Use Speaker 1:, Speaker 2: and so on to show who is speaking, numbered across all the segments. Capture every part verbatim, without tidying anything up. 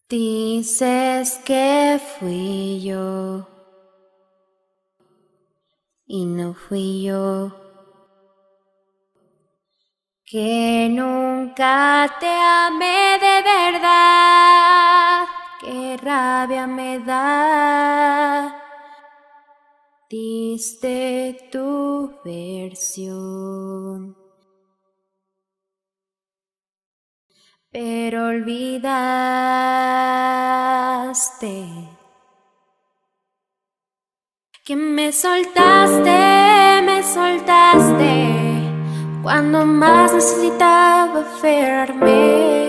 Speaker 1: Dices que fui yo y no fui yo, que nunca te amé de verdad, qué rabia me da. Diste tu versión, pero olvidaste que me soltaste, me soltaste cuando más necesitaba aferrarme.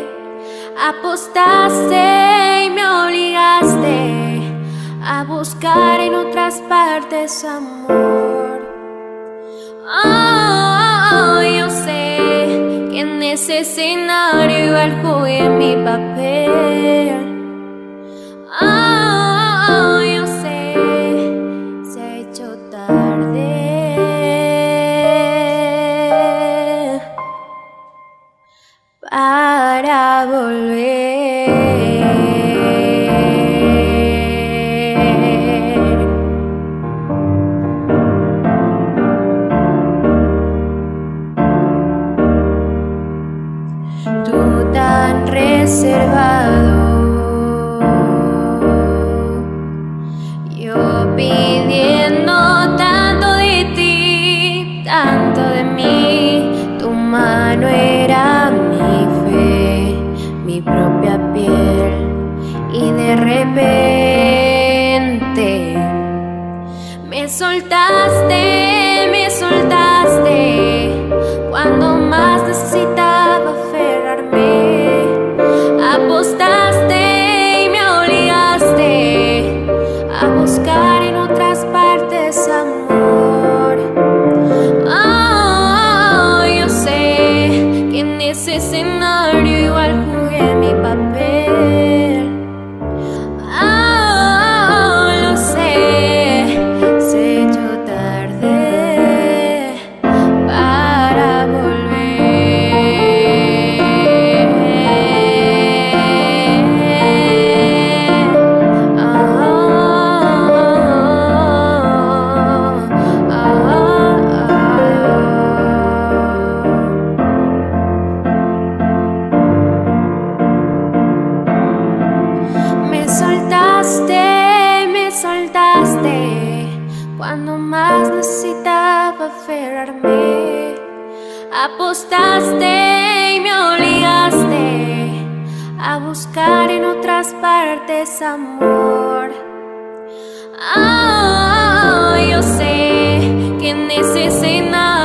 Speaker 1: Apostaste y me obligaste a buscar en otras partes amor. Oh, yo sé que en ese escenario igual jugué mi papel. Oh, yo sé, se ha hecho tarde para volver. Tú tan reservado, yo pidiendo tanto de ti, tanto de mí. Tu mano era mi fe, mi propia piel, y de repente me soltaste, me soltaste cuando más necesitaba aferrarme. Apostaste y me obligaste a buscar en otras partes amor. Oh, yo sé que en ese escenario igual jugué mi papel. Oh, lo sé, se ha hecho tarde para volver. Oh, oh, oh. Me soltaste, me soltaste cuando más necesitaba aferrarme. Apostaste y me obligaste a buscar en otras partes amor. Oh, yo sé que en ese escenario